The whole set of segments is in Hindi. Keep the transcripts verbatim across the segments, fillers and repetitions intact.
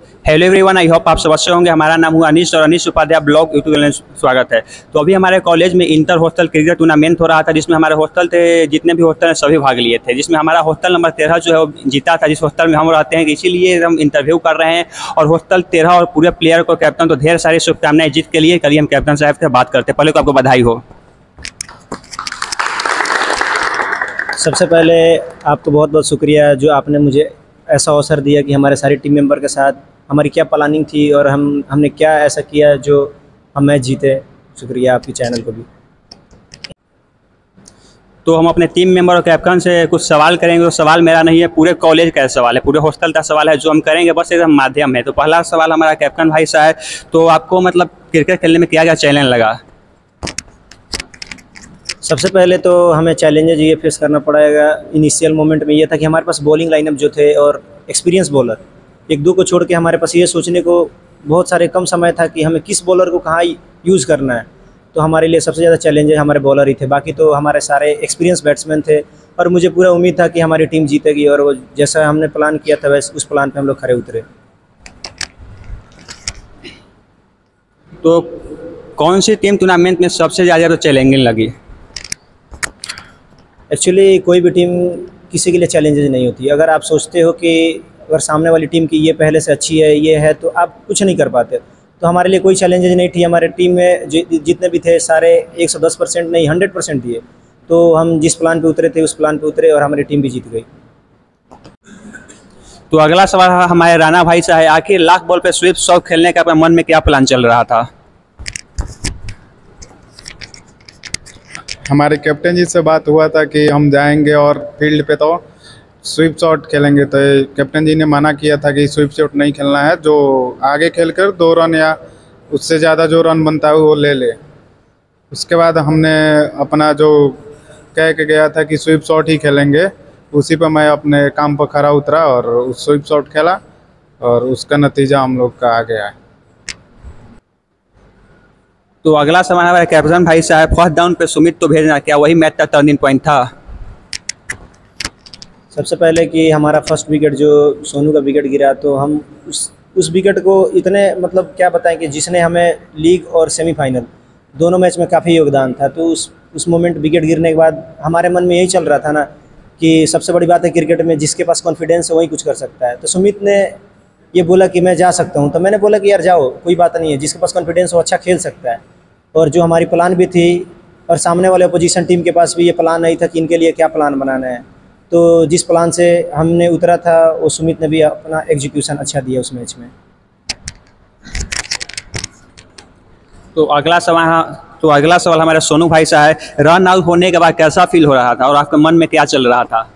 हेलो एवरीवन, आई होप आप सब अच्छे होंगे। हमारा नाम हुआ अनीश और Anish Upadhyay blog YouTube channel स्वागत है। तो अभी हमारे कॉलेज में इंटर हॉस्टल क्रिकेट टूर्नामेंट हो रहा था, जिसमें हमारे हॉस्टल थे, जितने भी हॉस्टल हैं सभी भाग लिए थे, जिसमें हमारा हॉस्टल नंबर तेरह जो है वो जीता था, जिस हॉस्टल में हम रहते हैं। इसीलिए हम इंटरव्यू कर रहे हैं और हॉस्टल तेरह और पूरे प्लेयर को कैप्टन तो ढेर सारी शुभकामनाएं जीत के लिए। कल हम कैप्टन साहब से बात करते हैं। पहले तो आपको बधाई हो। सबसे पहले आपको बहुत बहुत शुक्रिया जो आपने मुझे ऐसा अवसर दिया कि हमारे सारे टीम मेंबर के साथ हमारी क्या प्लानिंग थी और हम हमने क्या ऐसा किया जो हम मैच जीते। शुक्रिया आपके चैनल को भी। तो हम अपने टीम मेंबर और कैप्टन से कुछ सवाल करेंगे। तो सवाल मेरा नहीं है, पूरे कॉलेज का सवाल है, पूरे हॉस्टल का सवाल है जो हम करेंगे, बस एकदम माध्यम है। तो पहला सवाल हमारा कैप्टन भाई से है, तो आपको मतलब क्रिकेट खेलने में क्या क्या चैलेंज लगा? सबसे पहले तो हमें चैलेंजेज ये फेस करना पड़ेगा। इनिशियल मोमेंट में ये था कि हमारे पास बॉलिंग लाइनअप जो थे और एक्सपीरियंस बॉलर एक दो को छोड़ के हमारे पास ये सोचने को बहुत सारे कम समय था कि हमें किस बॉलर को कहाँ यूज़ करना है। तो हमारे लिए सबसे ज़्यादा चैलेंज हमारे बॉलर ही थे। बाकी तो हमारे सारे एक्सपीरियंस बैट्समैन थे और मुझे पूरा उम्मीद था कि हमारी टीम जीतेगी और वो जैसा हमने प्लान किया था वैसे उस प्लान पे हम लोग खरे उतरे। तो कौन सी टीम टूर्नामेंट में सबसे ज़्यादा तो चैलेंजिंग लगी? एक्चुअली कोई भी टीम किसी के लिए चैलेंजेस नहीं होती। अगर आप सोचते हो कि अगर सामने वाली टीम की ये पहले से अच्छी है, ये है, तो आप कुछ नहीं कर पाते। तो हमारे लिए कोई चैलेंजेस नहीं थी। हमारे टीम में जितने भी थे सारे एक सौ दस परसेंट नहीं हंड्रेड परसेंट दिए। तो हम जिस प्लान पे उतरे थे उस प्लान पे उतरे और हमारी टीम भी जीत गई। तो अगला सवाल हमारे राणा भाई से है, आखिर लास्ट बॉल पे स्वीप शॉट खेलने का अपने मन में क्या प्लान चल रहा था? हमारे कैप्टन जी से बात हुआ था कि हम जाएंगे और फील्ड पे तो स्वीप शॉट खेलेंगे। तो कैप्टन जी ने मना किया था कि स्वीप शॉट नहीं खेलना है, जो आगे खेलकर दो रन या उससे ज़्यादा जो रन बनता है वो ले ले। उसके बाद हमने अपना जो कह के गया था कि स्वीप शॉट ही खेलेंगे, उसी पर मैं अपने काम पर खरा उतरा और उस स्वीप शॉट खेला और उसका नतीजा हम लोग का आ गया है। तो अगला सवाल हमारे कैप्टन भाई से है, फर्स्ट डाउन पे सुमित तो भेजना, क्या वही मैच का टर्निंग पॉइंट था? सबसे पहले कि हमारा फर्स्ट विकेट जो सोनू का विकेट गिरा, तो हम उस उस विकेट को इतने मतलब क्या बताएं कि जिसने हमें लीग और सेमीफाइनल दोनों मैच में काफ़ी योगदान था। तो उस उस मोमेंट विकेट गिरने के बाद हमारे मन में यही चल रहा था ना कि सबसे बड़ी बात है क्रिकेट में जिसके पास कॉन्फिडेंस है वही कुछ कर सकता है। तो सुमित ने ये बोला कि मैं जा सकता हूँ, तो मैंने बोला कि यार जाओ, कोई बात नहीं है, जिसके पास कॉन्फिडेंस हो अच्छा खेल सकता है। और जो हमारी प्लान भी थी और सामने वाले अपोजिशन टीम के पास भी ये प्लान नहीं था कि इनके लिए क्या प्लान बनाना है। तो जिस प्लान से हमने उतरा था वो सुमित ने भी अपना एग्जीक्यूशन अच्छा दिया उस मैच में। तो अगला सवाल तो अगला सवाल हमारे सोनू भाई से है, रन आउट होने के बाद कैसा फील हो रहा था और आपके मन में क्या चल रहा था?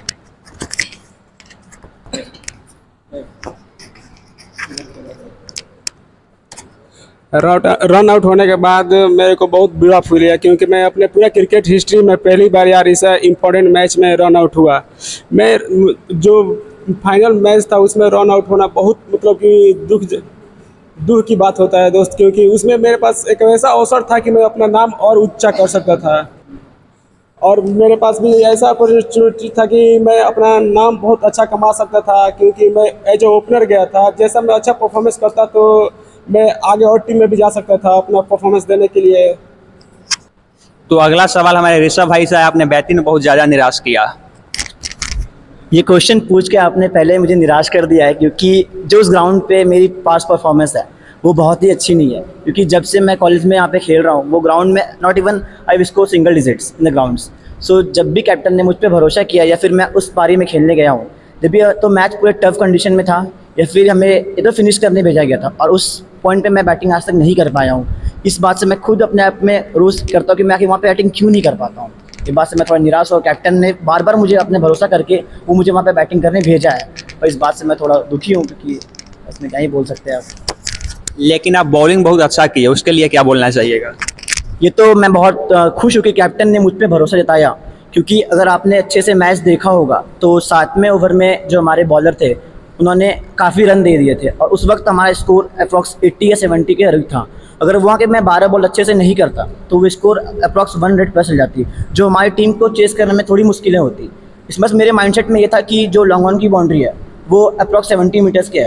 रन आउट होने के बाद मेरे को बहुत बुरा फील हुआ, क्योंकि मैं अपने पूरा क्रिकेट हिस्ट्री में पहली बार यार इस इम्पोर्टेंट मैच में रन आउट हुआ। मैं जो फाइनल मैच था उसमें रन आउट होना बहुत मतलब कि दुख दुख की बात होता है दोस्त, क्योंकि उसमें मेरे पास एक ऐसा अवसर था कि मैं अपना नाम और ऊंचा कर सकता था और मेरे पास भी ऐसा अपॉर्चुनिटी था कि मैं अपना नाम बहुत अच्छा कमा सकता था, क्योंकि मैं एज ए ओपनर गया था। जैसा मैं अच्छा परफॉर्मेंस करता तो मैं आगे और टीम में भी जा सकता था अपना परफॉर्मेंस देने के लिए। तो अगला सवाल हमारे ऋषभ भाई से है, आपने बैटिंग में बहुत ज़्यादा निराश किया। ये क्वेश्चन पूछ के आपने पहले मुझे निराश कर दिया है, क्योंकि जो उस ग्राउंड पे मेरी पास परफॉर्मेंस है वो बहुत ही अच्छी नहीं है। क्योंकि जब से मैं कॉलेज में यहाँ पे खेल रहा हूँ वो ग्राउंड में not even I score single digits in the grounds. So जब भी कैप्टन ने मुझ पर भरोसा किया या फिर मैं उस पारी में खेलने गया हूँ, जब भी तो मैच पूरे टफ कंडीशन में था या फिर हमें इधर फिनिश करने भेजा गया था और उस पॉइंट पे मैं बैटिंग आज तक नहीं कर पाया हूँ। इस बात से मैं खुद अपने आप में रोज़ करता हूँ कि मैं आखिर वहाँ पे बैटिंग क्यों नहीं कर पाता हूँ। इस बात से मैं थोड़ा निराश हूँ। कैप्टन ने बार बार मुझे अपने भरोसा करके वो मुझे वहाँ पे बैटिंग करने भेजा है और इस बात से मैं थोड़ा दुखी हूँ, क्योंकि इसमें क्या ही बोल सकते हैं आप। लेकिन आप बॉलिंग बहुत अच्छा की है, उसके लिए क्या बोलना चाहिएगा? ये तो मैं बहुत खुश हूँ कि कैप्टन ने मुझ पर भरोसा जताया, क्योंकि अगर आपने अच्छे से मैच देखा होगा तो सातवें ओवर में जो हमारे बॉलर थे उन्होंने काफ़ी रन दे दिए थे और उस वक्त हमारा स्कोर अप्रॉक्स अस्सी या सत्तर के करीब था। अगर वहाँ के मैं बारह बॉल अच्छे से नहीं करता तो वो स्कोर अप्रॉक्स सौ प्लस चल जाती, जो हमारी टीम को चेस करने में थोड़ी मुश्किलें होती। इसमें मेरे माइंडसेट में ये था कि जो लॉन्ग ऑन की बाउंड्री है वो अप्रॉक्स सत्तर मीटर्स के है,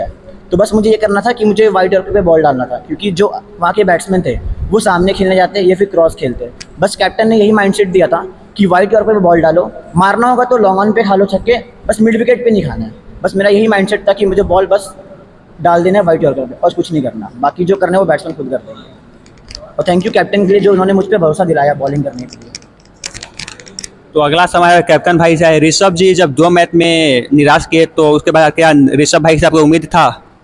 तो बस मुझे ये करना था कि मुझे वाइड यॉर्कर पे बॉल डालना था, क्योंकि जो वहाँ के बैट्समैन थे वो सामने खेलने जाते या फिर क्रॉस खेलते। बस कैप्टन ने यही माइंडसेट दिया था कि वाइड यॉर्कर पे बॉल डालो, मारना होगा तो लॉन्ग ऑन पे खा लो छक्के, बस मिड विकेट पे नहीं खाना है। बस मेरा यही माइंडसेट था कि मुझे बॉल बस डाल देना है वाइड यॉर्कर पे और कुछ नहीं करना, बाकी जो करना है वो बैट्समैन खुद करते हैं। और थैंक यू कैप्टन के लिए जो उन्होंने मुझ पर भरोसा दिलाया बॉलिंग करने के लिए। तो अगला समय कैप्टन भाई से है। ऋषभ जी जब दो मैच में निराश किए तो उसके बाद क्या ऋषभ भाई से आपको उम्मीद था?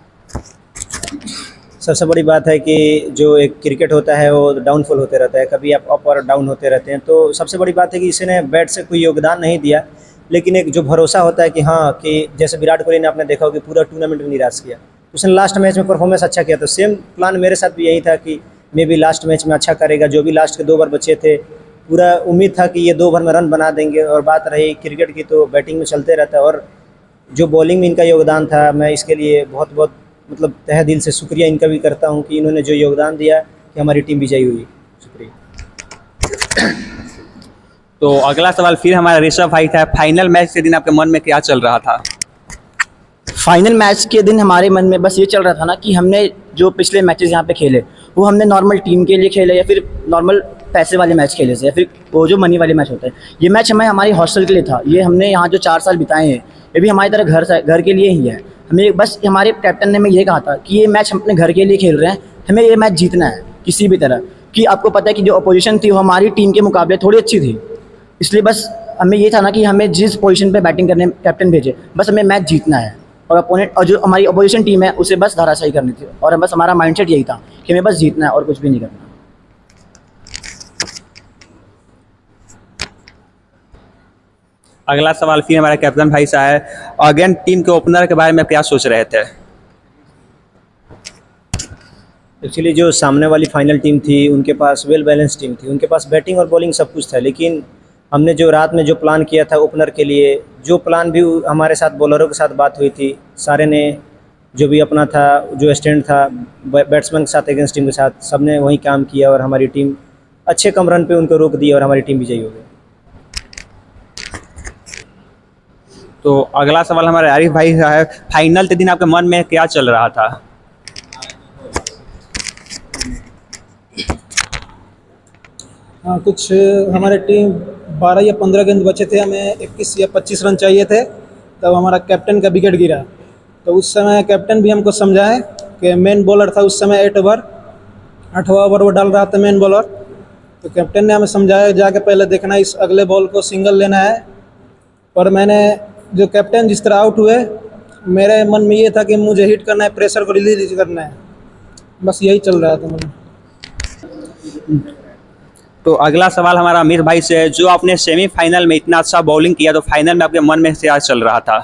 सबसे बड़ी बात है कि जो एक क्रिकेट होता है वो डाउनफॉल होते रहता है, कभी आप अप और डाउन होते रहते हैं। तो सबसे बड़ी बात है कि इसने बैट से कोई योगदान नहीं दिया, लेकिन एक जो भरोसा होता है कि हाँ कि जैसे विराट कोहली ने आपने देखा हो कि पूरा टूर्नामेंट में निराश किया, उसने लास्ट मैच में परफॉर्मेंस अच्छा किया। तो सेम प्लान मेरे साथ भी यही था कि मैं भी लास्ट मैच में अच्छा करेगा। जो भी लास्ट के दो ओवर बचे थे, पूरा उम्मीद था कि ये दो ओवर में रन बना देंगे। और बात रही क्रिकेट की तो बैटिंग में चलते रहता है, और जो बॉलिंग में इनका योगदान था, मैं इसके लिए बहुत बहुत मतलब तहे दिल से शुक्रिया इनका भी करता हूं कि इन्होंने जो योगदान दिया कि हमारी टीम विजयी हुई। शुक्रिया। तो अगला सवाल फिर हमारा ऋषभ भाई था। फाइनल मैच के दिन आपके मन में क्या चल रहा था? फाइनल मैच के दिन हमारे मन में बस ये चल रहा था ना कि हमने जो पिछले मैचेस यहाँ पे खेले वो हमने नॉर्मल टीम के लिए खेले या फिर नॉर्मल पैसे वाले मैच खेले थे या फिर वो जो मनी वाले मैच होते हैं। ये मैच हमें हमारी हॉस्टल के लिए था, ये हमने यहाँ जो चार साल बिताए हैं ये भी हमारी तरह घर से घर के लिए ही है। हमें बस हमारे कैप्टन ने हमें ये कहा था कि ये मैच हम अपने घर के लिए खेल रहे हैं, हमें ये मैच जीतना है किसी भी तरह। कि आपको पता है कि जो अपोजिशन थी वो हमारी टीम के मुकाबले थोड़ी अच्छी थी, इसलिए बस हमें ये था ना कि हमें जिस पोजीशन पे बैटिंग करने कैप्टन भेजे, बस हमें मैच जीतना है और अपोनेंट और जो हमारी अपोजिशन टीम है उसे बस धराशायी करनी थी। और बस हमारा माइंडसेट यही था कि हमें बस जीतना है और कुछ भी नहीं करना। अगला सवाल फिर हमारे कैप्टन भाई से है। अगेन टीम के ओपनर के बारे में क्या सोच रहे थे? एक्चुअली जो सामने वाली फाइनल टीम थी उनके पास वेल बैलेंस टीम थी, उनके पास बैटिंग और बॉलिंग सब कुछ था। लेकिन हमने जो रात में जो प्लान किया था ओपनर के लिए, जो प्लान भी हमारे साथ बॉलरों के साथ बात हुई थी, सारे ने जो भी अपना था, जो स्टैंड था बैट्समैन के साथ अगेंस्ट टीम के साथ, सब ने वही काम किया और हमारी टीम अच्छे कम रन पे उनको रोक दी और हमारी टीम विजयी हो गई। तो अगला सवाल हमारे आरिफ भाई का है। फाइनल के दिन आपके मन में क्या चल रहा था? हाँ, कुछ हमारे टीम बारह या पंद्रह गेंद बचे थे, हमें इक्कीस या पच्चीस रन चाहिए थे, तब हमारा कैप्टन का विकेट गिरा। तो उस समय कैप्टन भी हमको समझाए कि मेन बॉलर था उस समय एट ओवर आठवां ओवर वो डाल रहा था मेन बॉलर। तो कैप्टन ने हमें समझाया जाके पहले देखना इस अगले बॉल को सिंगल लेना है। पर मैंने जो कैप्टन जिस तरह आउट हुए, मेरे मन में ये था कि मुझे हिट करना है, प्रेशर को रिलीज करना है, बस यही चल रहा था मुझे। तो अगला सवाल हमारा अमित भाई से है। जो आपने सेमीफाइनल में इतना अच्छा बॉलिंग किया तो फाइनल में आपके मन में क्या चल रहा था?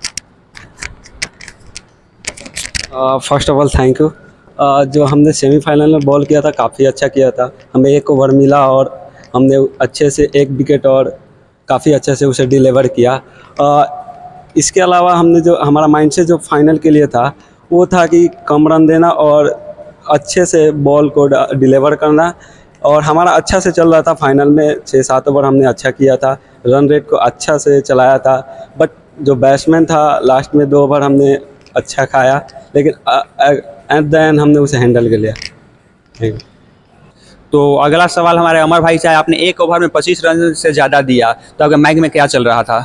First of all thank you. जो हमने सेमीफाइनल में बॉल किया था काफ़ी अच्छा किया था, हमें एक ओवर मिला और हमने अच्छे से एक विकेट और काफ़ी अच्छे से उसे डिलीवर किया। uh, इसके अलावा हमने जो हमारा माइंड से जो फाइनल के लिए था वो था कि कम रन देना और अच्छे से बॉल को डिलीवर करना। और हमारा अच्छा से चल रहा था, फाइनल में छः सात ओवर हमने अच्छा किया था, रन रेट को अच्छा से चलाया था। बट जो बैट्समैन था लास्ट में दो ओवर हमने अच्छा खाया, लेकिन एट द एंड हमने उसे हैंडल कर लिया। Thank you. तो अगला सवाल हमारे अमर भाई से है। आपने एक ओवर में पच्चीस रन से ज़्यादा दिया तो आपके माइंड में क्या चल रहा था?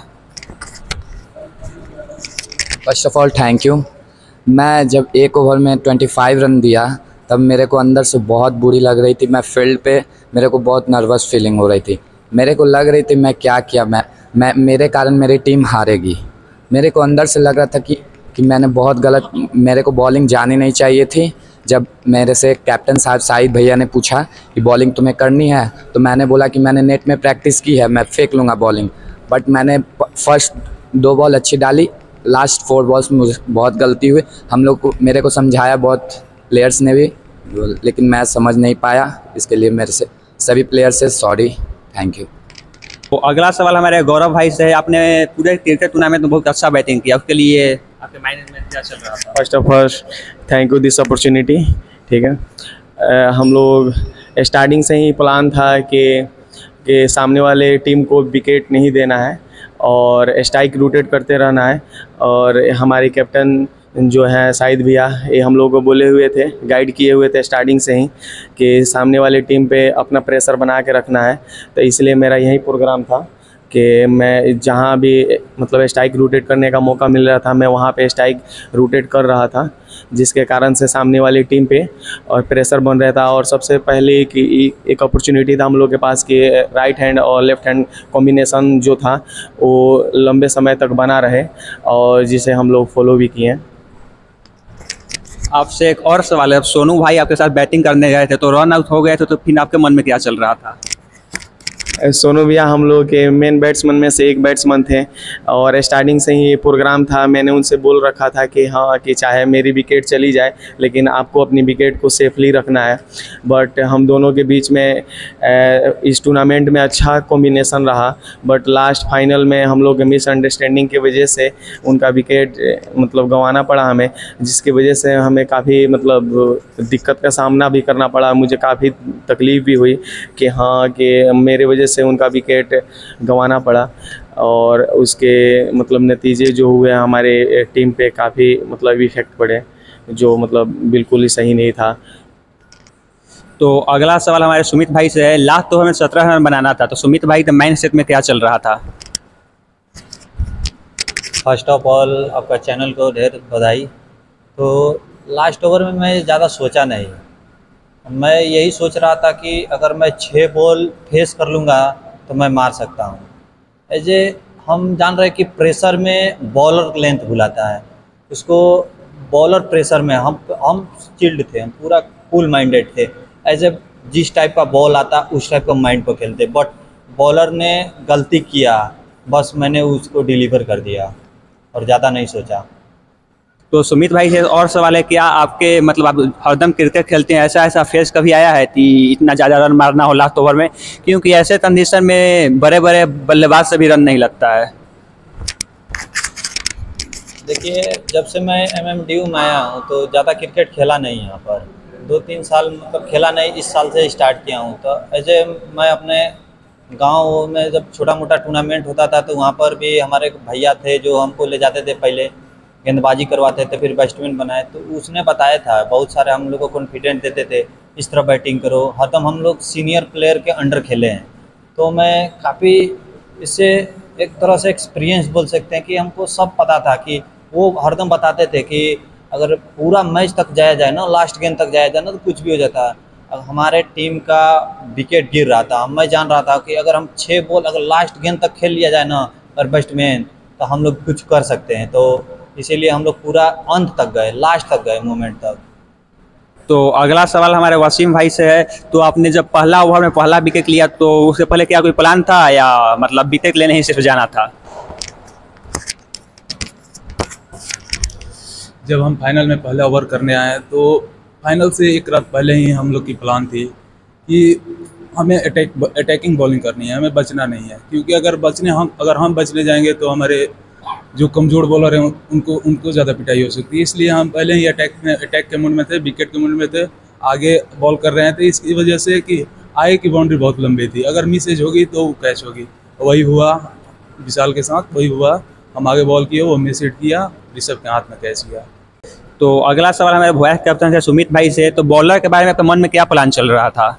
First of all thank you. मैं जब एक ओवर में पच्चीस रन दिया तब मेरे को अंदर से बहुत बुरी लग रही थी। मैं फील्ड पे मेरे को बहुत नर्वस फीलिंग हो रही थी। मेरे को लग रही थी मैं क्या किया, मैं मैं मेरे कारण मेरी टीम हारेगी। मेरे को अंदर से लग रहा था कि कि मैंने बहुत गलत, मेरे को बॉलिंग जानी नहीं चाहिए थी। जब मेरे से कैप्टन साहब शाहिद भैया ने पूछा कि बॉलिंग तुम्हें करनी है, तो मैंने बोला कि मैंने नेट में प्रैक्टिस की है, मैं फेंक लूँगा बॉलिंग। बट मैंने फर्स्ट दो बॉल अच्छी डाली, लास्ट फोर बॉल्स में मुझे बहुत गलती हुई। हम लोग को मेरे को समझाया बहुत प्लेयर्स ने भी, लेकिन मैं समझ नहीं पाया। इसके लिए मेरे से सभी प्लेयर से सॉरी, थैंक यू। तो अगला सवाल हमारे गौरव भाई से है। आपने पूरे क्रिकेट टूर्नामेंट में बहुत अच्छा बैटिंग किया, उसके लिए आपके माइंड में क्या चल रहा था? First of all thank you this opportunity. ठीक है, uh, हम लोग स्टार्टिंग से ही प्लान था कि कि सामने वाले टीम को विकेट नहीं देना है और स्ट्राइक रोटेट करते रहना है। और हमारे कैप्टन जो है शाहिद भैया, ये हम लोगों को बोले हुए थे, गाइड किए हुए थे स्टार्टिंग से ही कि सामने वाले टीम पे अपना प्रेशर बना के रखना है। तो इसलिए मेरा यही प्रोग्राम था कि मैं जहाँ भी मतलब स्ट्राइक रोटेट करने का मौका मिल रहा था, मैं वहाँ पे स्ट्राइक रोटेट कर रहा था, जिसके कारण से सामने वाली टीम पे और प्रेशर बन रहा था। और सबसे पहले कि एक अपॉर्चुनिटी था हम लोग के पास कि राइट हैंड और लेफ़्ट हैंड कॉम्बिनेशन जो था वो लंबे समय तक बना रहे, और जिसे हम लोग फॉलो भी किए। आपसे एक और सवाल है, सोनू भाई आपके साथ बैटिंग करने गए थे तो रन आउट हो गए थे, तो फिर आपके मन में क्या चल रहा था? सोनू भैया हम लोग के मेन बैट्समैन में से एक बैट्समैन थे, और स्टार्टिंग से ही ये प्रोग्राम था, मैंने उनसे बोल रखा था कि हाँ कि चाहे मेरी विकेट चली जाए लेकिन आपको अपनी विकेट को सेफली रखना है। बट हम दोनों के बीच में इस टूर्नामेंट में अच्छा कॉम्बिनेशन रहा, बट लास्ट फाइनल में हम लोग मिसअंडरस्टैंडिंग की वजह से उनका विकेट मतलब गंवाना पड़ा हमें, जिसकी वजह से हमें काफ़ी मतलब दिक्कत का सामना भी करना पड़ा। मुझे काफ़ी तकलीफ़ भी हुई कि हाँ कि मेरे वजह से उनका विकेट गंवाना पड़ा, और उसके मतलब नतीजे जो हुए हमारे टीम पे काफ़ी मतलब इफेक्ट पड़े, जो मतलब बिल्कुल ही सही नहीं था। तो अगला सवाल हमारे सुमित भाई से है। लास्ट तो हमें सत्रह रन बनाना था, तो सुमित भाई द माइंड सेट में क्या चल रहा था? फर्स्ट ऑफ ऑल आपका चैनल को ढेर बधाई। तो लास्ट ओवर में मैं ज़्यादा सोचा नहीं, मैं यही सोच रहा था कि अगर मैं छः बॉल फेस कर लूँगा तो मैं मार सकता हूँ। ऐसे हम जान रहे हैं कि प्रेशर में बॉलर लेंथ भुलाता है, उसको बॉलर प्रेशर में हम हम चिल्ड थे, हम पूरा कूल माइंडेड थे। ऐसे जिस टाइप का बॉल आता उस टाइप का माइंड पर खेलते, बट बॉलर ने गलती किया, बस मैंने उसको डिलीवर कर दिया और ज़्यादा नहीं सोचा। तो सुमित भाई से और सवाल है, क्या आपके मतलब आप हरदम क्रिकेट खेलते हैं, ऐसा ऐसा फेस कभी आया है कि इतना ज़्यादा रन मारना हो लास्ट ओवर में? क्योंकि ऐसे कंडीशन में बड़े बड़े बल्लेबाज से भी रन नहीं लगता है। देखिए, जब से मैं एम एम डी यू में आया हूँ तो ज़्यादा क्रिकेट खेला नहीं, यहाँ पर दो तीन साल मतलब खेला नहीं, इस साल से स्टार्ट किया हूँ। तो ऐसे मैं अपने गांव में जब छोटा मोटा टूर्नामेंट होता था तो वहाँ पर भी हमारे भैया थे जो हमको ले जाते थे, पहले गेंदबाजी करवाते थे, फिर बैट्समैन बनाए, तो उसने बताया था, बहुत सारे हम लोग को कॉन्फिडेंट देते थे, इस तरह बैटिंग करो। हरदम हम लोग सीनियर प्लेयर के अंडर खेले हैं, तो मैं काफ़ी इससे एक तरह से एक्सपीरियंस बोल सकते हैं कि हमको सब पता था कि वो हरदम बताते थे कि अगर पूरा मैच तक जाया जाए ना, लास्ट गेंद तक जाया जाए ना, तो कुछ भी हो जाता है। अब हमारे टीम का विकेट गिर रहा था, मैं जान रहा था कि अगर हम छः बॉल अगर लास्ट गेंद तक खेल लिया जाए ना अगर बैट्समैन, तो हम लोग कुछ कर सकते हैं। तो इसीलिए हम लोग पूरा अंत तक गए, लास्ट तक गए, मोमेंट तक। तो अगला सवाल हमारे वसीम भाई से है। तो आपने जब पहला ओवर में पहला विकेट लिया तो उससे पहले क्या कोई प्लान था या मतलब विकेट लेने ही सिर्फ जाना था? जब हम फाइनल में पहला ओवर करने आए तो फाइनल से एक रात पहले ही हम लोग की प्लान थी कि हमें अटैक अटैकिंग बॉलिंग करनी है, हमें बचना नहीं है। क्योंकि अगर बचने हम अगर हम बचने जाएंगे तो हमारे जो कमज़ोर बॉलर हैं उनको उनको ज़्यादा पिटाई हो सकती है। इसलिए हम पहले ही अटैक में अटैक के मूड में थे, विकेट के मूड में थे, आगे बॉल कर रहे थे। इसकी वजह से कि आगे की बाउंड्री बहुत लंबी थी, अगर मिसेज होगी तो वो कैच होगी। वही हुआ विशाल के साथ, वही हुआ, हम आगे बॉल किए, वो मिस हिट किया, ऋषभ के हाथ में कैच किया। तो अगला सवाल हमारे वाइस कैप्टन से सुमित भाई से। तो बॉलर के बारे में आपके मन में क्या प्लान चल रहा था?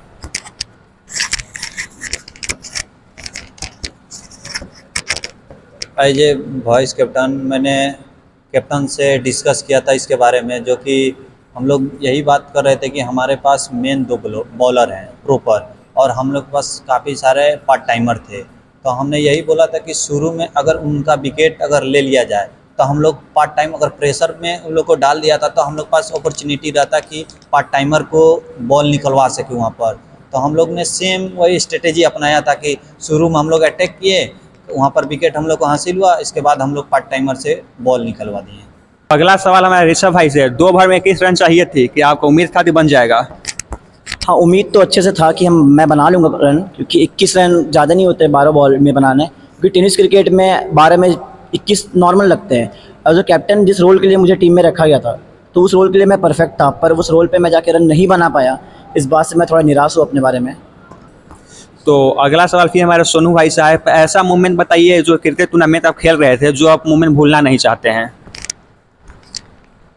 एज ए वाइस कैप्टन मैंने कैप्टन से डिस्कस किया था इसके बारे में, जो कि हम लोग यही बात कर रहे थे कि हमारे पास मेन दो बॉलर हैं प्रॉपर, और हम लोग के पास काफ़ी सारे पार्ट टाइमर थे। तो हमने यही बोला था कि शुरू में अगर उनका विकेट अगर ले लिया जाए तो हम लोग पार्ट टाइम अगर प्रेशर में उन लोग को डाल दिया था तो हम लोग पास अपॉर्चुनिटी रहता कि पार्ट टाइमर को बॉल निकलवा सके वहाँ पर। तो हम लोग ने सेम वही स्ट्रेटेजी अपनाया था कि शुरू में हम लोग अटैक किए, वहाँ पर विकेट हम लोग को हासिल हुआ, इसके बाद हम लोग पार्ट टाइमर से बॉल निकलवा दिए। अगला सवाल हमारे ऋषभ भाई से। दो ओवर में इक्कीस रन चाहिए थी, कि आपको उम्मीद था कि बन जाएगा? हाँ, उम्मीद तो अच्छे से था कि हम मैं बना लूँगा रन, क्योंकि इक्कीस रन ज़्यादा नहीं होते बारह बॉल में बनाने, क्योंकि टेनिस क्रिकेट में बारह में इक्कीस नॉर्मल लगते हैं। और जो कैप्टन जिस रोल के लिए मुझे टीम में रखा गया था तो उस रोल के लिए मैं परफेक्ट था, पर उस रोल पे मैं जाके रन नहीं बना पाया, इस बात से मैं थोड़ा निराश हूँ अपने बारे में। तो अगला सवाल फिर हमारे सोनू भाई से है। ऐसा मोमेंट बताइए जो क्रिकेट टूर्नामेंट आप खेल रहे थे जो आप मोमेंट भूलना नहीं चाहते हैं।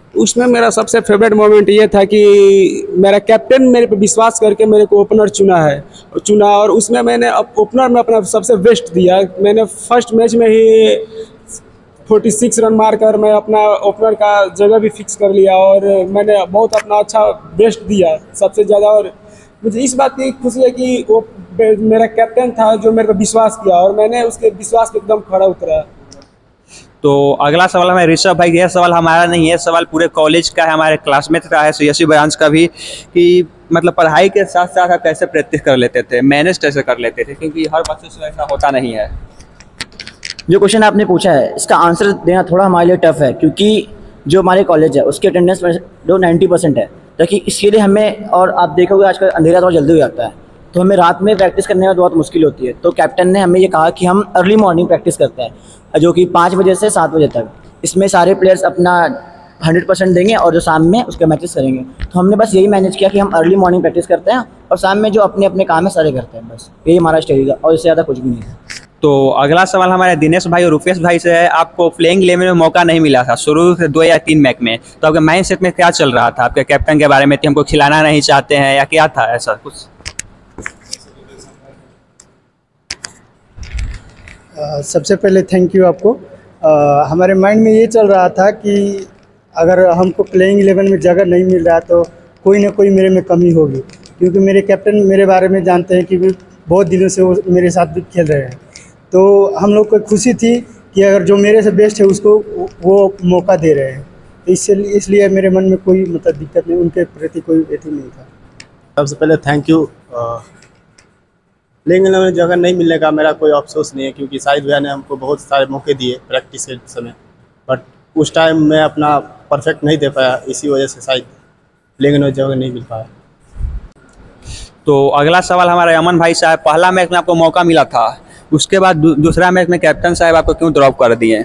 उसमें मेरा सबसे फेवरेट मोमेंट ये था कि मेरा कैप्टन मेरे पे विश्वास करके मेरे को ओपनर चुना है चुना और उसमें मैंने ओपनर में अपना सबसे बेस्ट दिया। मैंने फर्स्ट मैच में ही छियालीस रन मारकर मैं अपना ओपनर का जगह भी फिक्स कर लिया और मैंने बहुत अपना अच्छा बेस्ट दिया सबसे ज़्यादा। और मुझे इस बात की खुशी है कि वो मेरा कैप्टन था जो मेरे पे विश्वास किया और मैंने उसके विश्वास पे एकदम खड़ा उतरा। तो अगला सवाल हमारे ऋषभ भाई, यह सवाल हमारा नहीं है, सवाल पूरे कॉलेज का है, हमारे क्लासमेट का है, सीएससी ब्रांच का भी, कि मतलब पढ़ाई के साथ साथ आप कैसे प्रैक्टिस कर लेते थे, मैनेज कैसे कर लेते थे, क्योंकि हर बच्चे से ऐसा होता नहीं है। जो क्वेश्चन आपने पूछा है इसका आंसर देना थोड़ा हमारे लिए टफ है, क्योंकि जो हमारे कॉलेज है उसकी अटेंडेंस जो नाइन्टी परसेंट है, ताकि इसके लिए हमें, और आप देखोगे आजकल अंधेरा थोड़ा जल्दी हो जाता है तो हमें रात में प्रैक्टिस करने में बहुत मुश्किल होती है। तो कैप्टन ने हमें ये कहा कि हम अर्ली मॉर्निंग प्रैक्टिस करते हैं जो कि पाँच बजे से सात बजे तक। इसमें सारे प्लेयर्स अपना हंड्रेड परसेंट देंगे और जो शाम में उसके मैचेस करेंगे। तो हमने बस यही मैनेज किया कि हम अर्ली मॉर्निंग प्रैक्टिस करते हैं और शाम में जो अपने अपने काम है सारे करते हैं, बस यही हमारा स्ट्रेटजी है और इससे ज़्यादा कुछ भी नहीं है। तो अगला सवाल हमारे दिनेश भाई और रुपेश भाई से है। आपको प्लेइंग इलेवन में मौका नहीं मिला था शुरू से दो या तीन मैच में, तो आपके माइंड सेट में क्या चल रहा था आपके कैप्टन के बारे में, कि हमको खिलाना नहीं चाहते हैं या क्या था ऐसा कुछ? Uh, सबसे पहले थैंक यू आपको। uh, हमारे माइंड में ये चल रहा था कि अगर हमको प्लेइंग इलेवन में जगह नहीं मिल रहा तो कोई ना कोई मेरे में कमी होगी, क्योंकि मेरे कैप्टन मेरे बारे में जानते हैं कि बहुत दिनों से वो मेरे साथ भी खेल रहे हैं। तो हम लोग को खुशी थी कि अगर जो मेरे से बेस्ट है उसको वो मौका दे रहे हैं, तो इससे इसलिए मेरे मन में कोई मतलब दिक्कत नहीं, उनके प्रति कोई एथी नहीं था। सबसे पहले थैंक यू। प्लेइंग इलेवन में जगह नहीं मिलने का मेरा कोई अफसोस नहीं है, क्योंकि शाहिद भैया ने हमको बहुत सारे मौके दिए प्रैक्टिस के समय, बट उस टाइम मैं अपना परफेक्ट नहीं दे पाया, इसी वजह से शायद प्लेइंग इलेवन में जगह नहीं मिल पाया। तो अगला सवाल हमारे अमन भाई साहब, पहला मैच में आपको मौका मिला था, उसके बाद दू, दूसरा मैच में कैप्टन साहब आपको क्यों ड्रॉप कर दिए?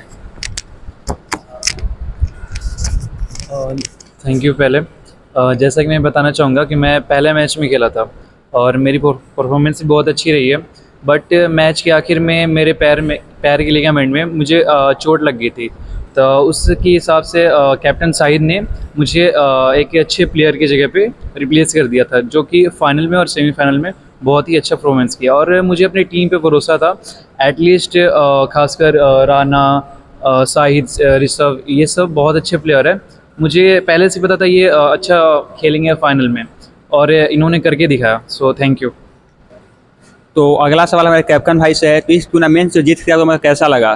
Thank you. पहले uh, जैसा कि मैं बताना चाहूँगा कि मैं पहले मैच में खेला था और मेरी परफॉर्मेंस भी बहुत अच्छी रही है, बट मैच के आखिर में मेरे पैर में पैर के लिगामेंट में मुझे uh, चोट लग गई थी। तो उसके हिसाब से कैप्टन शाहिद ने मुझे uh, एक अच्छे प्लेयर की जगह पे रिप्लेस कर दिया था, जो कि फाइनल में और सेमीफाइनल में बहुत ही अच्छा परफॉर्मेंस किया। और मुझे अपनी टीम पे भरोसा था, एटलीस्ट खासकर राना, शाहिद, ऋषभ, ये सब बहुत अच्छे प्लेयर हैं। मुझे पहले से पता था ये अच्छा खेलेंगे फाइनल में और इन्होंने करके दिखाया, सो थैंक यू। तो अगला सवाल हमारे कैप्टन भाई से है, तो इस टूर्नामेंट से जीत के तो मुझे कैसा लगा?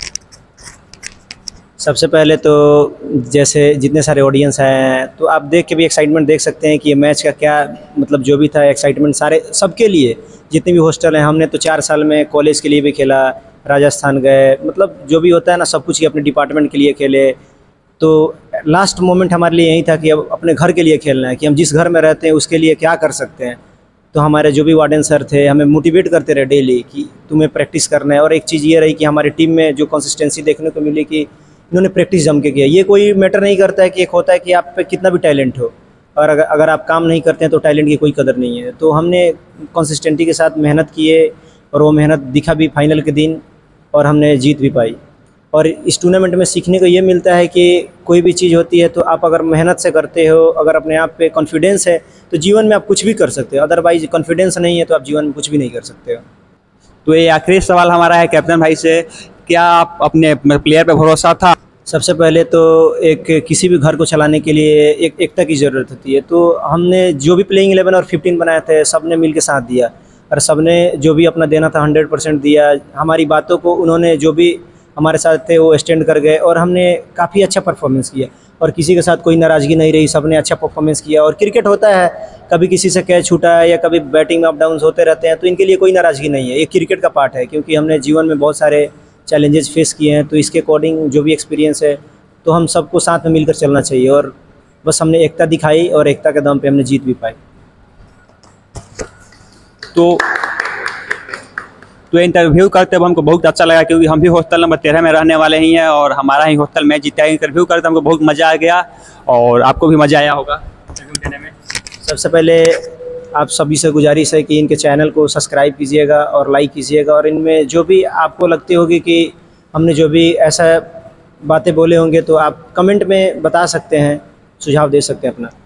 सबसे पहले तो जैसे जितने सारे ऑडियंस हैं तो आप देख के भी एक्साइटमेंट देख सकते हैं कि ये मैच का क्या मतलब जो भी था एक्साइटमेंट सारे सबके लिए, जितने भी हॉस्टल हैं। हमने तो चार साल में कॉलेज के लिए भी खेला, राजस्थान गए, मतलब जो भी होता है ना सब कुछ ही अपने डिपार्टमेंट के लिए खेले। तो लास्ट मोमेंट हमारे लिए यही था कि अब अपने घर के लिए खेलना है, कि हम जिस घर में रहते हैं उसके लिए क्या कर सकते हैं। तो हमारे जो भी वार्डन सर थे हमें मोटिवेट करते रहे डेली कि तुम्हें प्रैक्टिस करना है। और एक चीज़ ये रही कि हमारी टीम में जो कंसिस्टेंसी देखने को मिली कि इन्होंने प्रैक्टिस जम के किया। ये कोई मैटर नहीं करता है कि एक होता है कि आप पे कितना भी टैलेंट हो, और अगर अगर आप काम नहीं करते हैं तो टैलेंट की कोई कदर नहीं है। तो हमने कंसिस्टेंटी के साथ मेहनत किए और वो मेहनत दिखा भी फाइनल के दिन, और हमने जीत भी पाई। और इस टूर्नामेंट में सीखने को ये मिलता है कि कोई भी चीज़ होती है तो आप अगर मेहनत से करते हो, अगर अपने आप पे कॉन्फिडेंस है तो जीवन में आप कुछ भी कर सकते हो, अदरवाइज कॉन्फिडेंस नहीं है तो आप जीवन में कुछ भी नहीं कर सकते हो। तो ये आखिरी सवाल हमारा है कैप्टन भाई से, क्या आप अपने प्लेयर पे भरोसा था? सबसे पहले तो एक किसी भी घर को चलाने के लिए एक एकता की ज़रूरत होती है। तो हमने जो भी प्लेइंग इलेवन और फिफ्टीन बनाए थे सब ने मिल के साथ दिया, और सब ने जो भी अपना देना था हंड्रेड परसेंट दिया। हमारी बातों को उन्होंने जो भी हमारे साथ थे वो स्टैंड कर गए, और हमने काफ़ी अच्छा परफॉर्मेंस किया और किसी के साथ कोई नाराज़गी नहीं रही, सब ने अच्छा परफॉर्मेंस किया। और क्रिकेट होता है, कभी किसी से कैच छूटा है या कभी बैटिंग में अप डाउन होते रहते हैं, तो इनके लिए कोई नाराज़गी नहीं है, ये क्रिकेट का पार्ट है। क्योंकि हमने जीवन में बहुत सारे चैलेंजेस फेस किए हैं, तो इसके अकॉर्डिंग जो भी एक्सपीरियंस है तो हम सबको साथ में मिलकर चलना चाहिए। और बस हमने एकता दिखाई और एकता के दम पे हमने जीत भी पाई। तो तो इंटरव्यू करते हुए हमको बहुत अच्छा लगा, क्योंकि हम भी हॉस्टल नंबर तेरह में रहने वाले ही हैं और हमारा ही हॉस्टल मैच जीता है। इंटरव्यू करते हमको बहुत मज़ा आ गया और आपको भी मज़ा आया होगा इंटरव्यू देने में। सबसे पहले आप सभी से गुजारिश है कि इनके चैनल को सब्सक्राइब कीजिएगा और लाइक कीजिएगा, और इनमें जो भी आपको लगती होगी कि हमने जो भी ऐसा बातें बोले होंगे तो आप कमेंट में बता सकते हैं, सुझाव दे सकते हैं अपना।